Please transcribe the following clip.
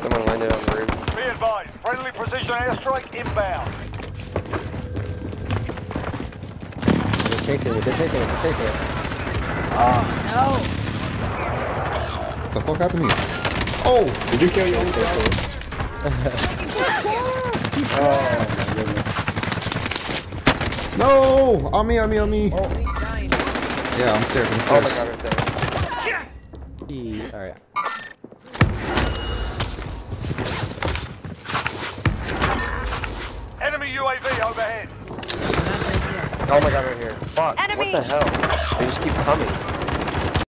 Someone landed on the roof. Be advised, friendly precision airstrike inbound. They're chasing it, they're chasing it, they're chasing it. Oh, no! What the fuck happened here? Oh! Did you kill your own guy? Oh my goodness. No! On me, on me, on me! Oh, he's dying. Yeah, I'm stairs, I'm Oh stairs. my god, right there. Alright. Enemy UAV overhead. Oh my god, right here. Fuck, Enemy! what the hell? They just keep coming.